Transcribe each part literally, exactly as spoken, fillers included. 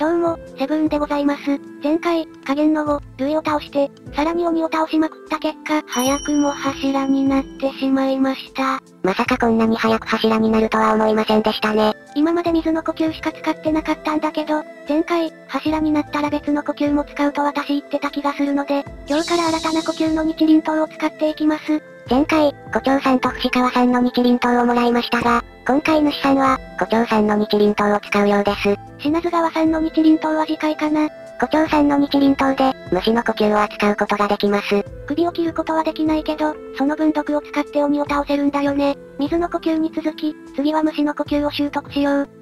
どうも、セブンでございます。前回、加減のご、類を倒して、さらに鬼を倒しまくった結果、早くも柱になってしまいました。 まさかこんなに早く柱になるとは思いませんでしたね。 今まで水の呼吸しか使ってなかったんだけど、前回、柱になったら別の呼吸も使うと私言ってた気がするので、今日から新たな呼吸の日輪刀を使っていきます。 前回、胡蝶さんと伏川さんの日輪刀をもらいましたが、今回主さんは、胡蝶さんの日輪刀を使うようです。 品津川さんの日輪刀は次回かな。 胡蝶さんの日輪刀で、虫の呼吸を扱うことができます。 首を切ることはできないけど、その分毒を使って鬼を倒せるんだよね。水の呼吸に続き、次は虫の呼吸を習得しよう。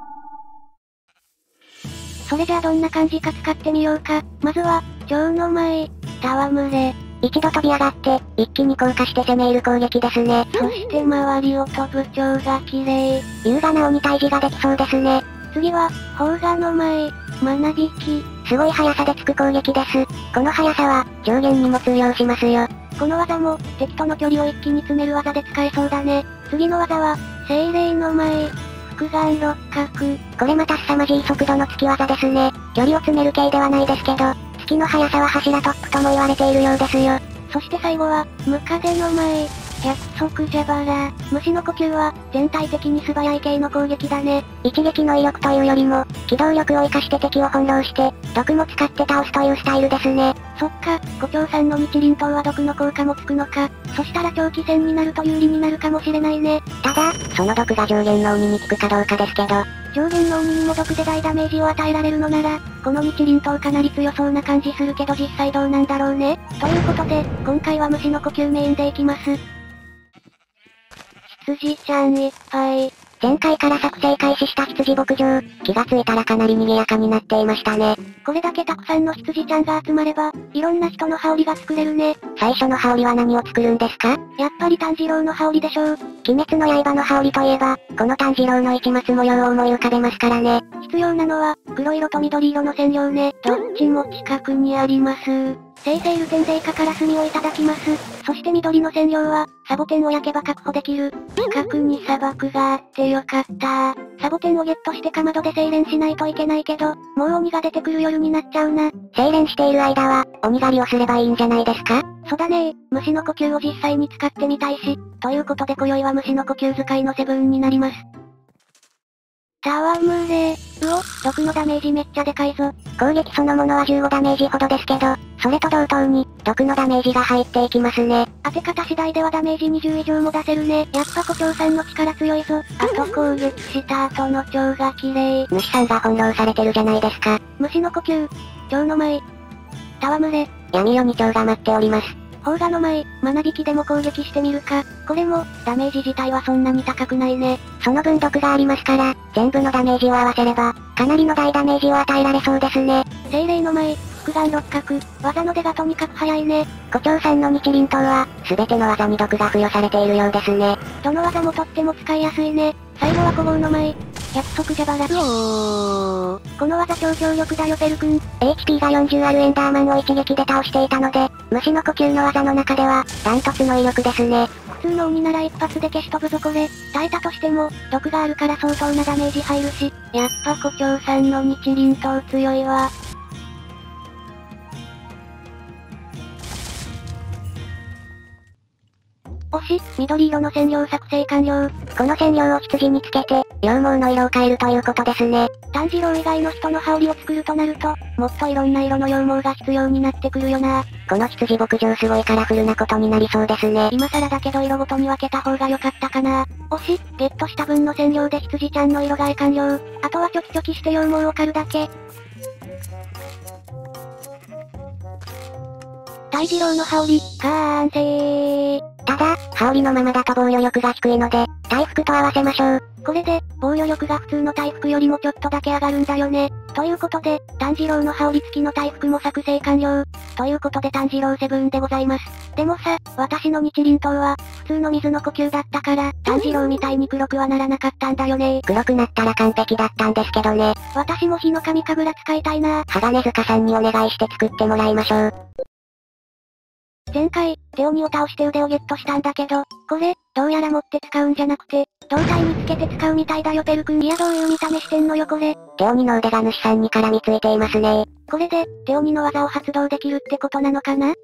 それじゃあどんな感じか使ってみようか。まずは、蝶の舞、戯れ。 一度飛び上がって、一気に降下して攻め入る攻撃ですね。 そして周りを飛ぶ蝶が綺麗。 優雅な鬼退治ができそうですね。 次は、砲画の舞、学びき。 すごい速さでつく攻撃です。この速さは、上限にも通用しますよ。 この技も、敵との距離を一気に詰める技で使えそうだね。次の技は、精霊の舞、複眼六角。 これまた凄まじい速度の突き技ですね。距離を詰める系ではないですけど、月の速さは柱トップとも言われているようですよ。 そして最後は、ムカデの舞、百足蛇腹。虫の呼吸は、全体的に素早い系の攻撃だね。 一撃の威力というよりも、機動力を活かして敵を翻弄して、毒も使って倒すというスタイルですね。 そっか、胡蝶さんの日輪刀は毒の効果もつくのか。そしたら長期戦になると有利になるかもしれないね。 ただ、その毒が上限の鬼に効くかどうかですけど。 上限の鬼にも毒で大ダメージを与えられるのなら、この日輪刀かなり強そうな感じするけど実際どうなんだろうね。ということで、今回は虫の呼吸メインでいきます。羊ちゃんいっぱい。 前回から作成開始した羊牧場、気がついたらかなり賑やかになっていましたね。 これだけたくさんの羊ちゃんが集まれば、いろんな人の羽織が作れるね。 最初の羽織は何を作るんですか？ やっぱり炭治郎の羽織でしょう。 鬼滅の刃の羽織といえば、この炭治郎の市松模様を思い浮かべますからね。 必要なのは、黒色と緑色の染料ね。どっちも近くにあります。生成ルテンデイカから炭をいただきます。そして緑の染料は、サボテンを焼けば確保できる。近くに砂漠があってよかった。サボテンをゲットしてかまどで精錬しないといけないけど、もう鬼が出てくる夜になっちゃうな。 精錬している間は、鬼狩りをすればいいんじゃないですか？ そうだねー。虫の呼吸を実際に使ってみたいし、ということで今宵は虫の呼吸使いのセブンになります。戯れ。うお、毒のダメージめっちゃでかいぞ。 攻撃そのものはじゅうごダメージほどですけど、それと同等に、毒のダメージが入っていきますね。 当て方次第ではダメージにじゅう以上も出せるね。やっぱ胡蝶さんの力強いぞ。あと攻撃した後の蝶が綺麗。 虫さんが翻弄されてるじゃないですか。 虫の呼吸、蝶の舞、戯れ。 闇夜に蝶が待っております。 砲画の舞、学びきでも攻撃してみるか。これも、ダメージ自体はそんなに高くないね。 その分毒がありますから、全部のダメージを合わせれば、かなりの大ダメージを与えられそうですね。 精霊の舞、複眼六角、技の出がとにかく早いね。 胡蝶さんの日輪刀は、すべての技に毒が付与されているようですね。 どの技もとっても使いやすいね。最後は古豪の舞、百足蛇腹。うおー。この技超強力だよペル君。 エイチピー がよんじゅうあるエンダーマンを一撃で倒していたので、虫の呼吸の技の中では、ダントツの威力ですね。 普通の鬼なら一発で消し飛ぶぞこれ。耐えたとしても、毒があるから相当なダメージ入るし、やっぱ胡蝶さんの日輪刀強いわ。おし、緑色の染料作成完了。 この染料を羊につけて、羊毛の色を変えるということですね。 炭治郎以外の人の羽織を作るとなると、もっといろんな色の羊毛が必要になってくるよな。 この羊牧場すごいカラフルなことになりそうですね。 今更だけど色ごとに分けた方が良かったかな。おし、ゲットした分の染料で羊ちゃんの色替え完了。あとはチョキチョキして羊毛を刈るだけ。炭治郎の羽織、完成。 ただ、羽織のままだと防御力が低いので、回復と合わせましょう。 これで、防御力が普通の回復よりもちょっとだけ上がるんだよね。ということで、炭治郎の羽織付きの回復も作成完了。ということで炭治郎セブンでございます。でもさ、私の日輪刀は、普通の水の呼吸だったから、炭治郎みたいに黒くはならなかったんだよね。 黒くなったら完璧だったんですけどね。 私も火の神神楽使いたいな。 鋼塚さんにお願いして作ってもらいましょう。 前回、手鬼を倒して腕をゲットしたんだけど、これ、どうやら持って使うんじゃなくて、 胴体につけて使うみたいだよペル君。いやどういう見た目してんのよこれ。 手鬼の腕が主さんに絡みついていますね。 これで、手鬼の技を発動できるってことなのかな？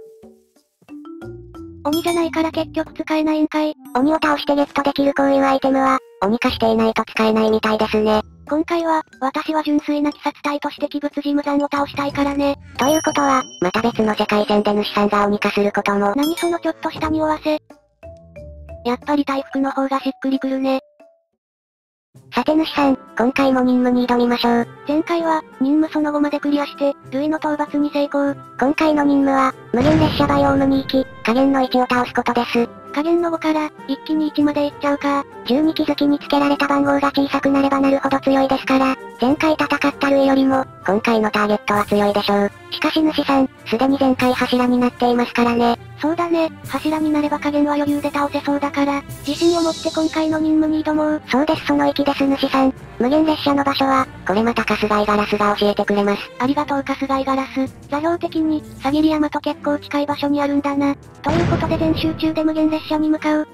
鬼じゃないから結局使えないんかい。 鬼を倒してゲットできるこういうアイテムは、鬼化していないと使えないみたいですね。 今回は、私は純粋な鬼殺隊として鬼物事務山を倒したいからね。 ということは、また別の世界線で主さんが鬼化することも。 何そのちょっとした匂わせ。やっぱり大福の方がしっくりくるね。 さて主さん、今回も任務に挑みましょう。 前回は、任務その後までクリアして、類の討伐に成功。 今回の任務は、無限列車バイオームに行き、下限のいちを倒すことです。 下限のごから、一気にいちまで行っちゃうか。 じゅうに気づきにつけられた番号が小さくなればなるほど強いですから、前回戦った類よりも、今回のターゲットは強いでしょう。しかし主さん、すでに前回柱になっていますからね。 そうだね、柱になれば下限は余裕で倒せそうだから、自信を持って今回の任務に挑もう。 そうです、その意気です主さん。無限列車の場所は、これまた春日井ガラスが教えてくれます。 ありがとう春日井ガラス。座標的に、さぎり山と結構近い場所にあるんだな。ということで全集中で無限列車に向かう。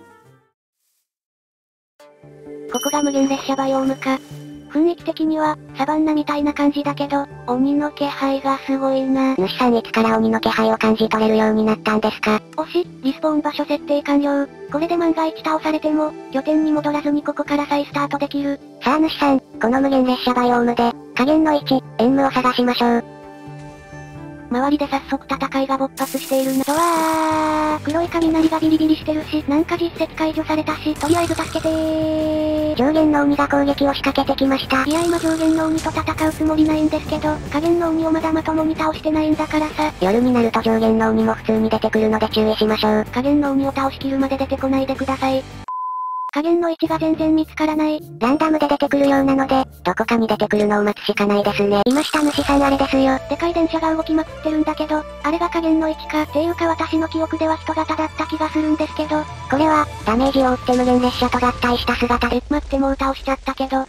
ここが無限列車バイオームか。雰囲気的には、サバンナみたいな感じだけど、鬼の気配がすごいな。 主さんいつから鬼の気配を感じ取れるようになったんですか？ おし、リスポーン場所設定完了。これで万が一倒されても、拠点に戻らずにここから再スタートできる。 さあ主さん、この無限列車バイオームで、下限のいち、縁夢を探しましょう。 周りで早速戦いが勃発しているな。うわー、黒い雷がビリビリしてるし、なんか実績解除されたし、とりあえず助けてー。 上限の鬼が攻撃を仕掛けてきました。 いや今上限の鬼と戦うつもりないんですけど、下限の鬼をまだまともに倒してないんだからさ。 夜になると上限の鬼も普通に出てくるので注意しましょう。 下限の鬼を倒しきるまで出てこないでください。下限の位置が全然見つからない。 ランダムで出てくるようなので、どこかに出てくるのを待つしかないですね。いました主さんあれですよ。 でかい電車が動きまくってるんだけど、あれが下限の位置かっていうか私の記憶では人型だった気がするんですけど、 これは、ダメージを負って無限列車と合体した姿で。 え、待ってもう倒しちゃったけど。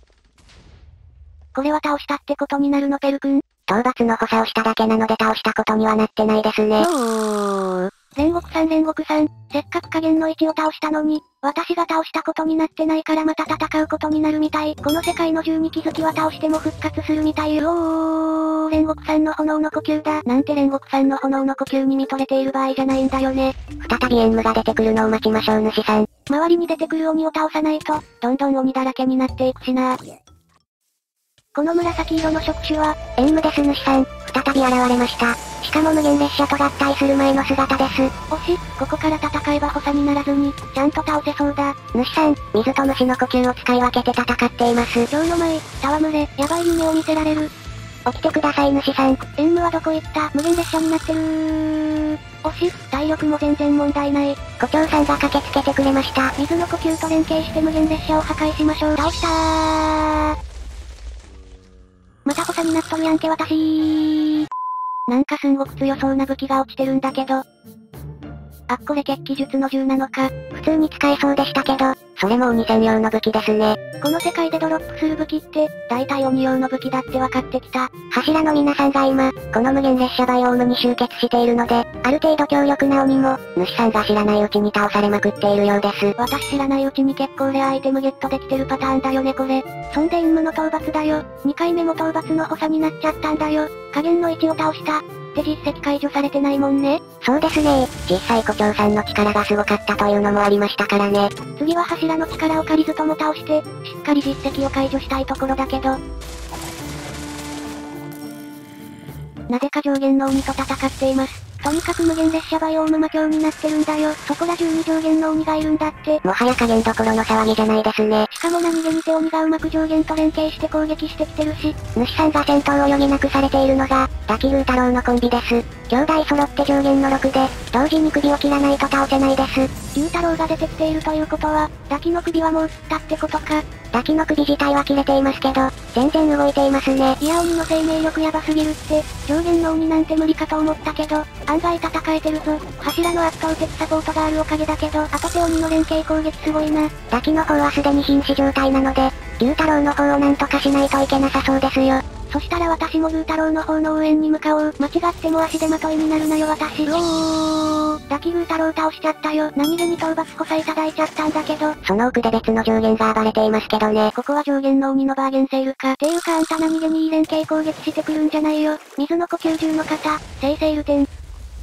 これは倒したってことになるのペル君？ 討伐の補佐をしただけなので倒したことにはなってないですね。 おー。煉獄さん煉獄さん、せっかく下限の位置を倒したのに、私が倒したことになってないからまた戦うことになるみたい。この世界のじゅうに気づきは倒しても復活するみたい。おー、煉獄さんの炎の呼吸だ。なんて煉獄さんの炎の呼吸に見とれている場合じゃないんだよね。 再び縁夢が出てくるのを待ちましょう主さん。 周りに出てくる鬼を倒さないと、どんどん鬼だらけになっていくしな。この紫色の触手は、 縁夢です主さん、再び現れました。しかも無限列車と合体する前の姿です。 惜しい、ここから戦えば補佐にならずに、ちゃんと倒せそうだ。 主さん、水と虫の呼吸を使い分けて戦っています。 蝶の舞、戯れ、やばい夢を見せられる。 起きてください主さん。 縁夢はどこ行った？無限列車になってるー。惜しい、体力も全然問題ない。 胡蝶さんが駆けつけてくれました。 水の呼吸と連携して無限列車を破壊しましょう。倒したー。また補佐になっとるやんけ私。なんかすんごく強そうな武器が落ちてるんだけど。あっこれ血気術の銃なのか。 普通に使えそうでしたけど、それも鬼専用の武器ですね。 この世界でドロップする武器って、大体鬼用の武器だって分かってきた。 柱の皆さんが今、この無限列車バイオームに集結しているので、ある程度強力な鬼も、主さんが知らないうちに倒されまくっているようです。 私知らないうちに結構レアアイテムゲットできてるパターンだよねこれ。そんで陰夢の討伐だよ。にかいめも討伐の補佐になっちゃったんだよ。下限の位置を倒した。って実績解除されてないもんね。 そうですね。実際胡蝶さんの力がすごかったというのもありましたからね。 次は柱の力を借りずとも倒して、しっかり実績を解除したいところだけど。なぜか上限の鬼と戦っています。とにかく無限列車バイオーム魔境になってるんだよ。そこら中に上限の鬼がいるんだって。 もはや加減どころの騒ぎじゃないですね。 しかも何気に手鬼がうまく上限と連携して攻撃してきてるし。 主さんが戦闘を余儀なくされているのが、ダキルー太郎のコンビです。兄弟揃って上限のろくで、同時に首を切らないと倒せないです。 龍太郎が出てきているということは、ダキの首はもう切ったってことか。 ダキの首自体は切れていますけど、全然動いていますね。 いや鬼の生命力やばすぎるって、上限の鬼なんて無理かと思ったけど、案外戦えてるぞ。柱の圧倒的サポートがあるおかげだけど、あと手鬼の連携攻撃すごいな。 ダキの方はすでに瀕死状態なので、龍太郎の方をなんとかしないといけなさそうですよ。 そしたら私もグー太郎の方の応援に向かおう。間違っても足手まといになるなよ私。うおー。抱きグー太郎倒しちゃったよ。何気に討伐こそいただいちゃったんだけど。 その奥で別の上限が暴れていますけどね。 ここは上限の鬼のバーゲンセールか。ていうかあんた何気にいい連携攻撃してくるんじゃないよ。水の呼吸獣の方、聖セールテン。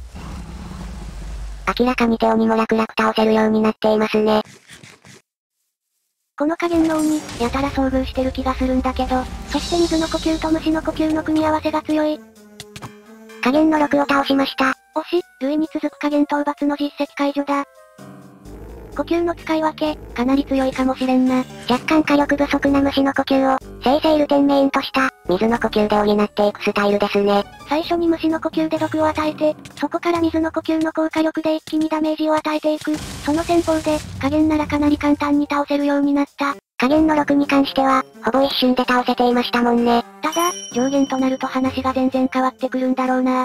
明らかに手鬼も楽々倒せるようになっていますね。 この加減の鬼、やたら遭遇してる気がするんだけど、そして水の呼吸と虫の呼吸の組み合わせが強い。 加減のろくを倒しました。 惜し、類に続く加減討伐の実績解除だ。呼吸の使い分け、かなり強いかもしれんな。 若干火力不足な虫の呼吸を、聖セールテンメインとした、水の呼吸で補っていくスタイルですね。 最初に虫の呼吸で毒を与えて、そこから水の呼吸の効果力で一気にダメージを与えていく。その戦法で、加減ならかなり簡単に倒せるようになった。 加減のろくに関しては、ほぼ一瞬で倒せていましたもんね。 ただ、上限となると話が全然変わってくるんだろうな。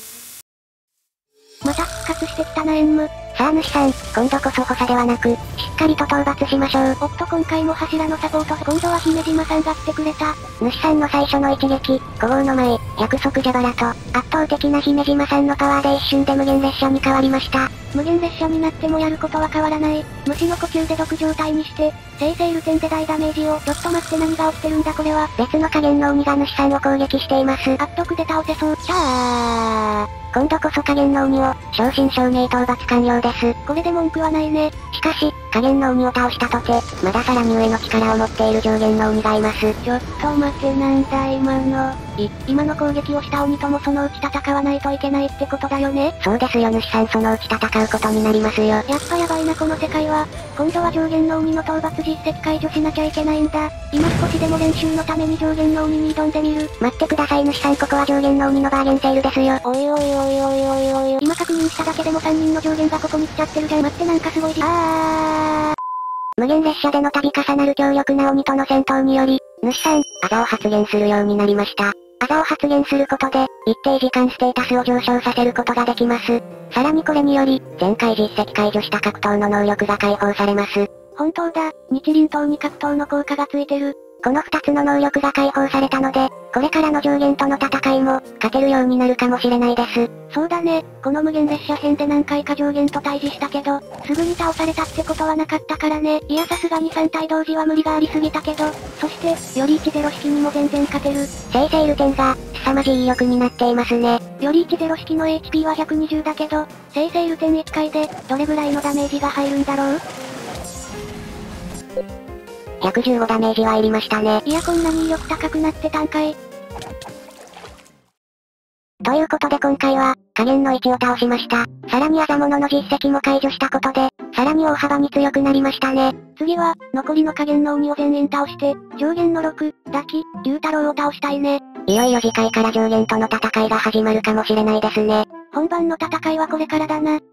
また復活してきたなエンム。 さあ主さん、今度こそ補佐ではなく、しっかりと討伐しましょう。 おっと今回も柱のサポート、今度は姫島さんが来てくれた。 主さんの最初の一撃、ご号の前、約束蛇腹と、圧倒的な姫島さんのパワーで一瞬で無限列車に変わりました。 無限列車になってもやることは変わらない。虫の呼吸で毒状態にして、聖セールテンで大ダメージを。ちょっと待って何が起きてるんだこれは。 別の加減の鬼が主さんを攻撃しています。 圧得で倒せそう。シャー。 今度こそ加減の鬼を、正真正銘討伐完了です。 これで文句はないね。 しかし、加減の鬼を倒したとて、まださらに上の力を持っている上限の鬼がいます。 ちょっと待ってなんだ今の。い、今の攻撃をした鬼ともそのうち戦わないといけないってことだよね。 そうですよ主さんそのうち戦うことになりますよ。やっぱやばいなこの世界は。今度は上限の鬼の討伐実績解除しなきゃいけないんだ。今少しでも練習のために上限の鬼に挑んでみる。 待ってください主さんここは上限の鬼のバーゲンセールですよ。 おいおいおいおいおいおい。今確認しただけでもさんにんの上限がここに来ちゃってるじゃん。待ってなんかすごいじあー。 無限列車での度重なる強力な鬼との戦闘により、主さん、アザを発現するようになりました。アザを発現することで、一定時間ステータスを上昇させることができます。さらにこれにより、前回実績解除した格闘の能力が解放されます。 本当だ、日輪刀に格闘の効果がついてる。 この二つの能力が解放されたので、これからの上限との戦いも、勝てるようになるかもしれないです。 そうだね、この無限列車編で何回か上限と対峙したけど、すぐに倒されたってことはなかったからね。いやさすがにさん体同時は無理がありすぎたけど、そして、よりいちゼロ式にも全然勝てる。 聖セールテンが、凄まじい威力になっていますね。 よりいちゼロ式の エイチピー はひゃくにじゅうだけど、聖セールテンいち回で、どれぐらいのダメージが入るんだろう？ ひゃくじゅうごダメージは入りましたね。 いやこんなに威力高くなってたんかい。 ということで今回は、加減のいちを倒しました。さらにあざものの実績も解除したことで、さらに大幅に強くなりましたね。 次は、残りの加減の鬼を全員倒して、上限のろく、抱き、龍太郎を倒したいね。 いよいよ次回から上限との戦いが始まるかもしれないですね。 本番の戦いはこれからだな。